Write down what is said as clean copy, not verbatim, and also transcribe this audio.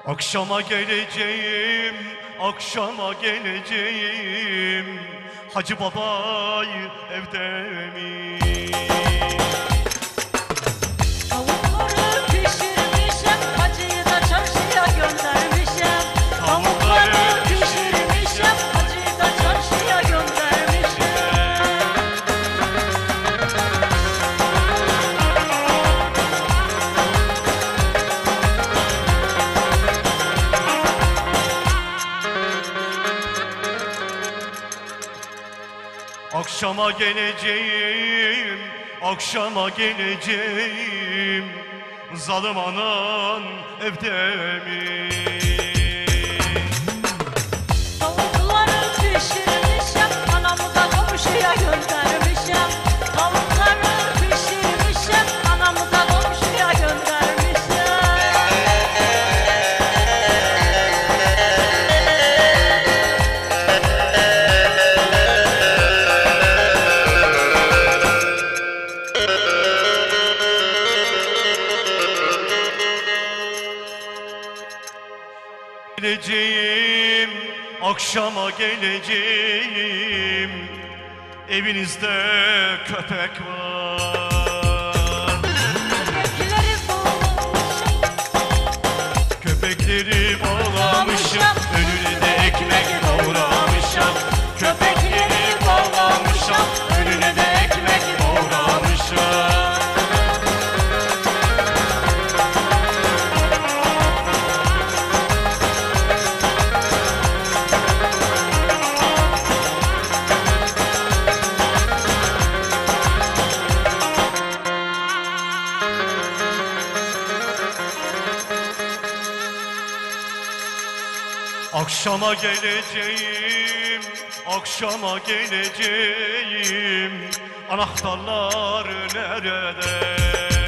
Akşama geleceğim, akşama geleceğim. Hacı babay evde mi? Tavukları pişirmişim, hacıyı da çarşıya göndermişim. Tavukları Pişirmişim, hacıyı da çarşıya göndermişim. Akşama geleceğim, akşama geleceğim. Zalim anan evde mi? Tavukları pişirmişim, anamı da komşuya göndermişim. Tavukları pişirmişim, anamı da komşuya göndermişim. Geleceğim, akşama geleceğim. Evinizde köpek var. Köpekleri boğulmuşum, Köpekleri bağlamışım, önüne de ekmek doğramışım. Köpekleri bağlamışım, önüne de ekmek doğramışım. Akşama geleceğim, akşama geleceğim. Anahtarlar nerede?